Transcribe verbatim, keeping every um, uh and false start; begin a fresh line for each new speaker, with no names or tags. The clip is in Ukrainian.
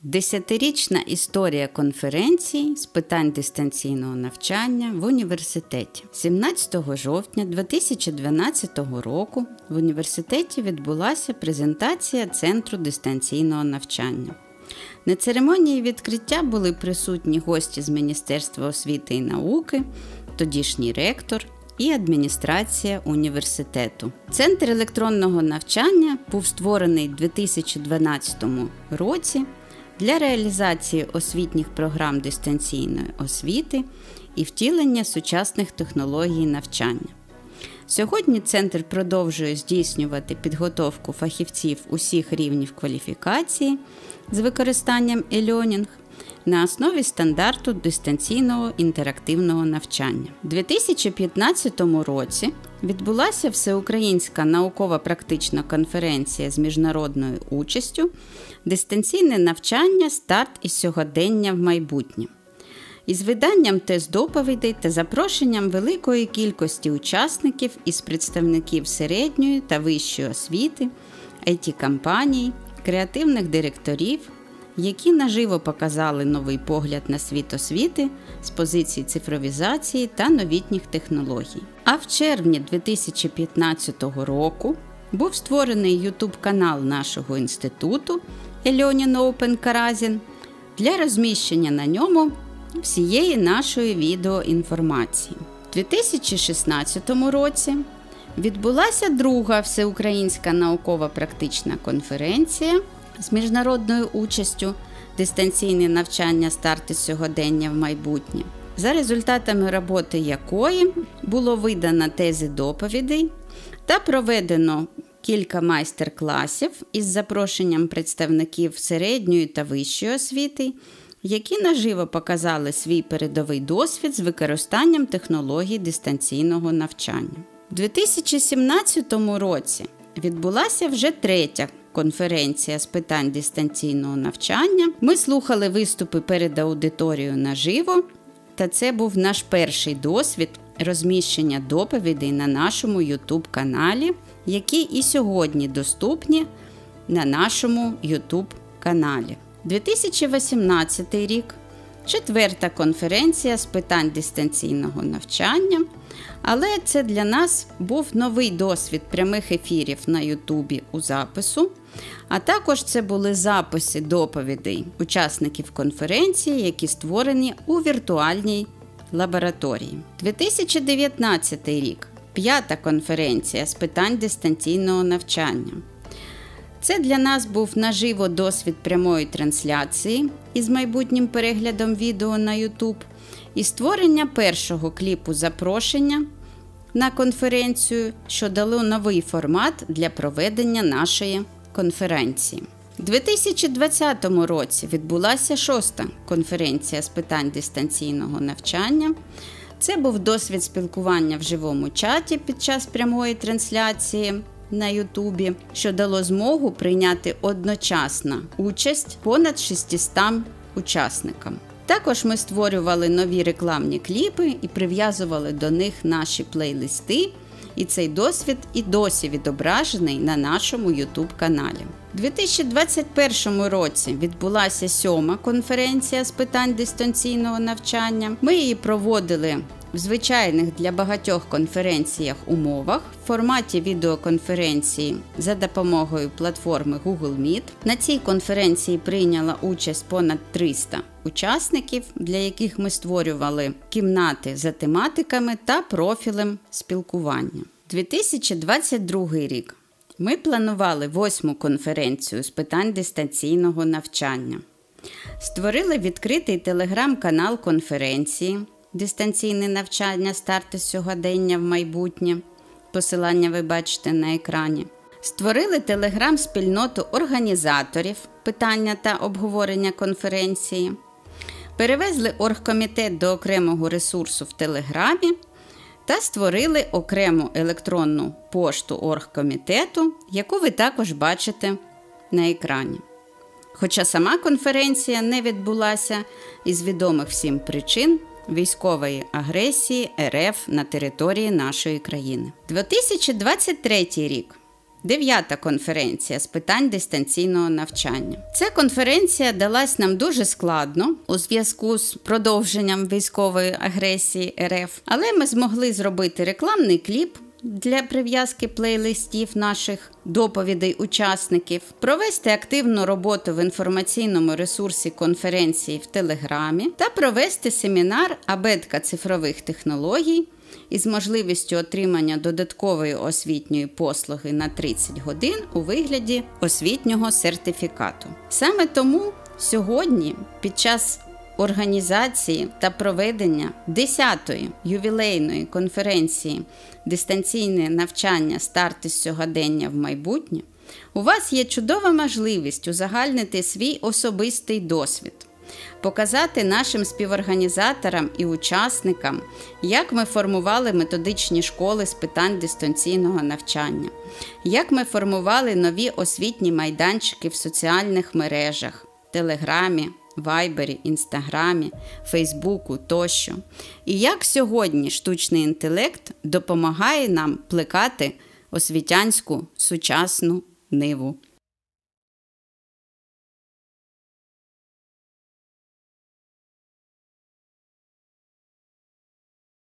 Десятирічна історія конференції з питань дистанційного навчання в університеті. сімнадцятого жовтня дві тисячі дванадцятого року в університеті відбулася презентація Центру дистанційного навчання. На церемонії відкриття були присутні гості з Міністерства освіти і науки, тодішній ректор і адміністрація університету. Центр електронного навчання був створений у дві тисячі дванадцятому році для реалізації освітніх програм дистанційної освіти і втілення сучасних технологій навчання. Сьогодні центр продовжує здійснювати підготовку фахівців усіх рівнів кваліфікації з використанням e-learning на основі стандарту дистанційного інтерактивного навчання. У дві тисячі п'ятнадцятому році відбулася Всеукраїнська науково-практична конференція з міжнародною участю «Дистанційне навчання. Старт із сьогодення в майбутнє» із виданням тест-доповідей та запрошенням великої кількості учасників із представників середньої та вищої освіти, ай ті-компаній, креативних директорів, які наживо показали новий погляд на світ освіти з позиції цифровізації та новітніх технологій. А в червні дві тисячі п'ятнадцятого року був створений ютуб-канал нашого інституту e-learning Open Karazin для розміщення на ньому всієї нашої відеоінформації. У дві тисячі шістнадцятому році відбулася друга Всеукраїнська науково-практична конференція з міжнародною участю «Дистанційне навчання. Старт із сьогодення в майбутнє», за результатами роботи якої було видано тези доповідей та проведено кілька майстер-класів із запрошенням представників середньої та вищої освіти, які наживо показали свій передовий досвід з використанням технологій дистанційного навчання. У дві тисячі сімнадцятому році відбулася вже третя конференція з питань дистанційного навчання. Ми слухали виступи перед аудиторією наживо, та це був наш перший досвід розміщення доповідей на нашому ютуб-каналі, які і сьогодні доступні на нашому ютуб-каналі. дві тисячі вісімнадцятий рік – четверта конференція з питань дистанційного навчання, але це для нас був новий досвід прямих ефірів на ютубі у запису, а також це були записи доповідей учасників конференції, які створені у віртуальній лабораторії. дві тисячі дев'ятнадцятий рік – п'ята конференція з питань дистанційного навчання. Це для нас був наживо досвід прямої трансляції із майбутнім переглядом відео на YouTube і створення першого кліпу запрошення на конференцію, що дало новий формат для проведення нашої конференції. У дві тисячі двадцятому році відбулася шоста конференція з питань дистанційного навчання. Це був досвід спілкування в живому чаті під час прямої трансляції на Ютубі, що дало змогу прийняти одночасно участь понад шістстам учасникам. Також ми створювали нові рекламні кліпи і прив'язували до них наші плейлисти, і цей досвід і досі відображений на нашому ютуб-каналі. У дві тисячі двадцять першому році відбулася сьома конференція з питань дистанційного навчання. Ми її проводили в звичайних для багатьох конференціях умовах в форматі відеоконференції за допомогою платформи Google Meet. На цій конференції прийняла участь понад триста учасників, для яких ми створювали кімнати за тематиками та профілем спілкування. дві тисячі двадцять другий рік. Ми планували восьму конференцію з питань дистанційного навчання. Створили відкритий телеграм-канал конференції «Дистанційне навчання. Старт із сьогодення в майбутнє». Посилання ви бачите на екрані. Створили телеграм-спільноту організаторів питання та обговорення конференції. Перевезли оргкомітет до окремого ресурсу в Телеграмі та створили окрему електронну пошту оргкомітету, яку ви також бачите на екрані. Хоча сама конференція не відбулася із відомих всім причин військової агресії РФ на території нашої країни. дві тисячі двадцять третій рік. Дев'ята конференція з питань дистанційного навчання. Ця конференція далась нам дуже складно у зв'язку з продовженням військової агресії ер еф, але ми змогли зробити рекламний кліп для прив'язки плейлистів наших доповідей учасників, провести активну роботу в інформаційному ресурсі конференції в Телеграмі та провести семінар «Абетка цифрових технологій» із можливістю отримання додаткової освітньої послуги на тридцять годин у вигляді освітнього сертифікату. Саме тому сьогодні, під час організації та проведення десятої ювілейної конференції «Дистанційне навчання. Старт із сьогодення в майбутнє», у вас є чудова можливість узагальнити свій особистий досвід, показати нашим співорганізаторам і учасникам, як ми формували методичні школи з питань дистанційного навчання, як ми формували нові освітні майданчики в соціальних мережах, Телеграмі, Вайбері, Інстаграмі, Фейсбуку тощо. І як сьогодні штучний інтелект допомагає нам плекати освітянську сучасну ниву.